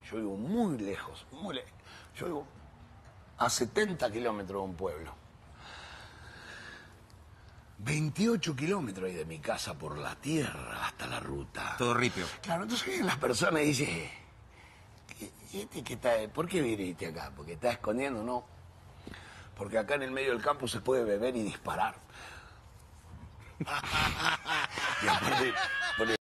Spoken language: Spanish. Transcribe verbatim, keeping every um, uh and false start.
Yo vivo muy lejos, muy lejos. Yo vivo a setenta kilómetros de un pueblo. veintiocho kilómetros hay de mi casa por la tierra hasta la ruta. Todo ripio. Claro, entonces vienen las personas y dicen, ¿y este qué está? ¿Por qué viniste acá? ¿Porque está escondiendo? No. Porque acá en el medio del campo se puede beber y disparar. Y aparte,